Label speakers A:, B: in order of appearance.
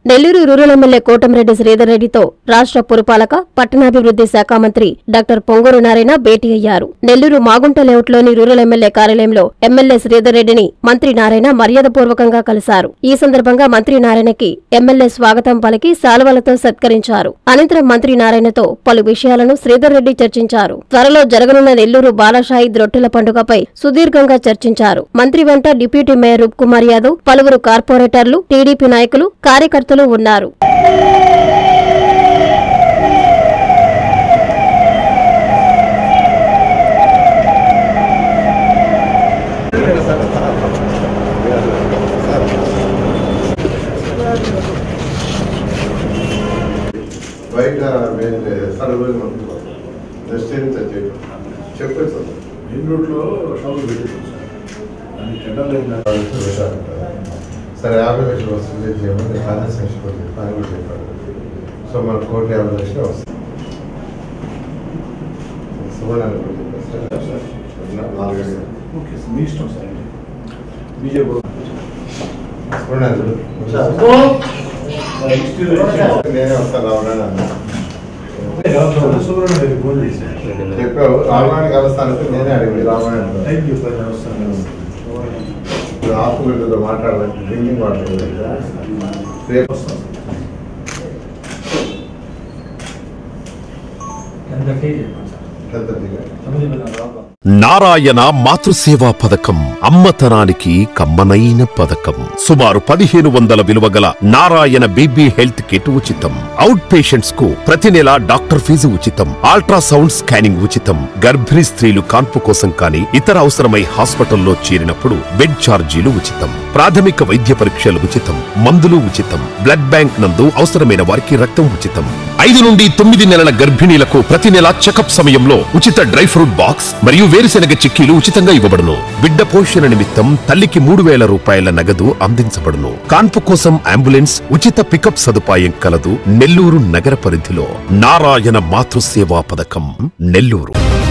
A: Nellore rural MLA Kotamreddy Sridhar రెడ్డితో రాష్ట్ర పురపాలక పట్టణాభివృద్ధి శాఖ మంత్రి డాక్టర్ పొంగూరు నారాయణ భేటీ అయ్యారు. నెల్లూరు మాగుంట లేఅవుట్లోని రూరల్ ఎమ్మెల్యే కార్యాలయంలో ఎమ్మెల్యే శ్రీధర్ రెడ్డిని మంత్రి నారాయణ మర్యాదపూర్వకంగా కలిశారు. ఈ సందర్భంగా మంత్రి నారాయణకి ఎమ్మెల్యే స్వాగతం పలికి శాలువలతో సత్కరించారు. అనంతరం మంత్రి నారాయణతో పలు విషయాలను శ్రీధర్ రెడ్డి చర్చించారు. త్వరలో జరగనున్న నెల్లూరు బాలాషాహీద్ రొట్టెల పండుగపై సుదీర్ఘంగా చర్చించారు. మంత్రి వెంట డిప్యూటీ మేయర్ రూప్ కుమార్ యాదవ్, పలువురు కార్పొరేటర్లు, టీడీపీ నాయకులు, కార్యకర్తలు ఉన్నారు.
B: బయట చెప్పండి సార్.
C: మెయిన్ రోడ్లో షాపులు పెట్టారు సార్.
B: సరే 50 లక్షలు వస్తుంది చేయమని కాన్సెషన్ పని కూడా చెప్పారు. సో మన 1,50,00,000 వస్తుంది. సువర్ణాలు కూడా చెప్పారు సార్. 4 గంటలు
C: ఓకే సార్, మీ ఇష్టం సార్. బీజేపీ
B: సువర్ణాలు నేనే వస్తాను రావడానికి అన్నా
C: ఫోన్ చేశాను.
B: చెప్పావు రావడానికి కలుస్తానంటే నేనే అడిగి రావడానికి
C: థ్యాంక్ యూ సార్. వస్తాను.
B: ఆఫీసులతో మాట్లాడాలి, డ్రింకింగ్ వాటర్ రేపు వస్తాం.
D: నారాయణ మాతృసేవా పథకం అమ్మతనానికి కమ్మనైన పథకం. సుమారు 1500 విలువగల నారాయణ బీబీ హెల్త్ కిట్ ఉచితం. అవుట్ పేషెంట్స్ కు ప్రతి నెల డాక్టర్ ఫీజు ఉచితం. అల్ట్రాసౌండ్ స్కానింగ్ ఉచితం. గర్భిణీ స్త్రీలు కాన్పు కోసం కానీ ఇతర అవసరమై హాస్పిటల్లో చేరినప్పుడు బెడ్ ఛార్జీలు ఉచితం. ప్రాథమిక వైద్య పరీక్షలు ఉచితం. మందులు ఉచితం. బ్లడ్ బ్యాంక్ నందు అవసరమైన వారికి రక్తం ఉచితం. 5 నుండి 9 నెలల గర్భిణీలకు ప్రతి నెల చెకప్ సమయంలో ఉచిత డ్రై ఫ్రూట్ బాక్స్ మరియు వేరుశెనగ చిక్కీలు ఉచితంగా ఇవ్వబడును. బిడ్డ పోషణ నిమిత్తం తల్లికి 3,000 రూపాయల నగదు అందించబడును. కాన్పు కోసం అంబులెన్స్, ఉచిత పికప్ సదుపాయం కలదు. నెల్లూరు నగర పరిధిలో నారాయణ మాతృసేవా పథకం, నెల్లూరు.